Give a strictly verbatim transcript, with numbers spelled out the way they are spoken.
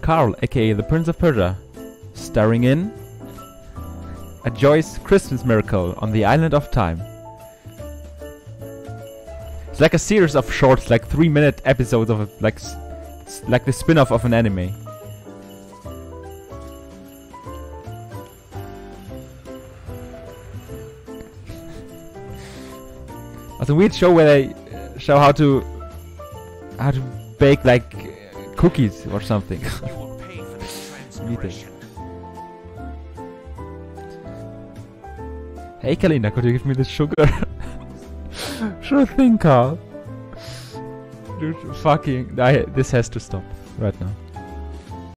Carl, aka the Prince of Persia, starring in A Joyce Christmas Miracle on the Island of Time. It's like a series of shorts, like three minute episodes of a, like s like the spin-off of an anime. It's a weird show where they uh, show how to how to bake like uh, cookies or something. You will pay for this transgression. Hey Kalina, could you give me the sugar? Sure thing, Carl. Dude, fucking, I, this has to stop right now.